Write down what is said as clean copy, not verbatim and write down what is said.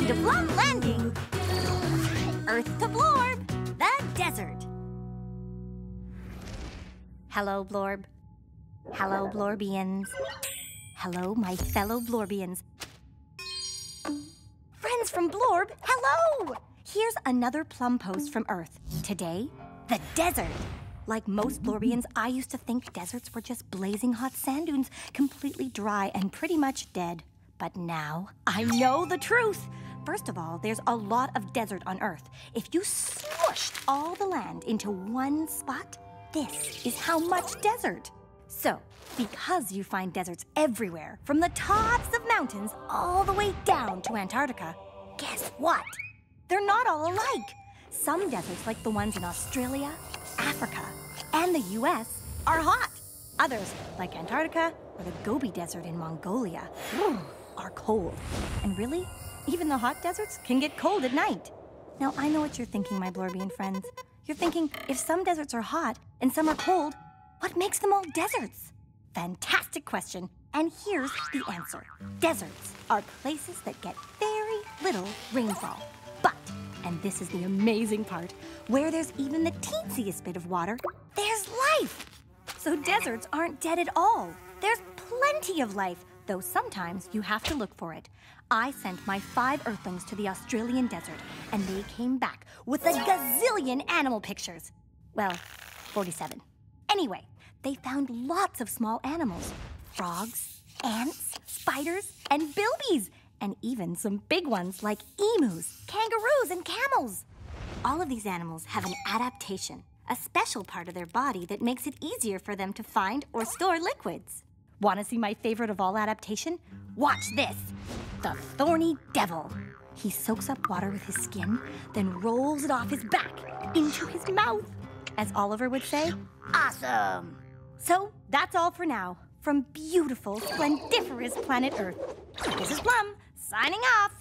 to Plum Landing. Earth to Blorb, the desert. Hello, Blorb. Hello, Blorbians. Hello, my fellow Blorbians. Friends from Blorb, hello! Here's another Plum post from Earth. Today, the desert. Like most Blorbians, I used to think deserts were just blazing hot sand dunes, completely dry and pretty much dead. But now, I know the truth. First of all, there's a lot of desert on Earth. If you smushed all the land into one spot, this is how much desert. So, because you find deserts everywhere, from the tops of mountains all the way down to Antarctica, guess what? They're not all alike. Some deserts, like the ones in Australia, Africa, and the US, are hot. Others, like Antarctica or the Gobi Desert in Mongolia, are cold. And really, even the hot deserts can get cold at night. Now, I know what you're thinking, my Blorbian friends. You're thinking, if some deserts are hot and some are cold, what makes them all deserts? Fantastic question. And here's the answer. Deserts are places that get very little rainfall. But, and this is the amazing part, where there's even the teensiest bit of water, there's life. So deserts aren't dead at all. There's plenty of life, though sometimes you have to look for it. I sent my 5 Earthlings to the Australian desert, and they came back with a gazillion animal pictures. Well, 47. Anyway, they found lots of small animals. Frogs, ants, spiders, and bilbies, and even some big ones like emus, kangaroos, and camels. All of these animals have an adaptation, a special part of their body that makes it easier for them to find or store liquids. Want to see my favorite of all adaptation? Watch this, the thorny devil. He soaks up water with his skin, then rolls it off his back into his mouth. As Oliver would say, awesome. So that's all for now from beautiful, splendiferous planet Earth. This is Plum, signing off.